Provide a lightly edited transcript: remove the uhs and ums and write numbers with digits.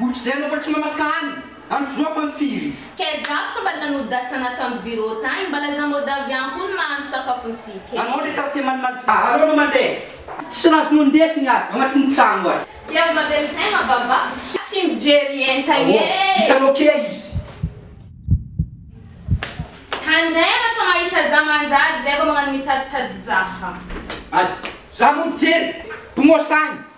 Zay mo pala si mamaskaan. Ang suwa pang firy. Kezap ka ba nanudas na natang biro tayo? Balazang mo davyang kung maan sa kapunsike. Ano di ka kiman ano naman de? Sinas mundes nga, mga tinsangwa. Yang mabentay mababa. Sim Jerry entaye. Isang okayis. Handaya na sa mga itazaman za, zeba mga mitatadzaha. As, sa mong tir, pumosan.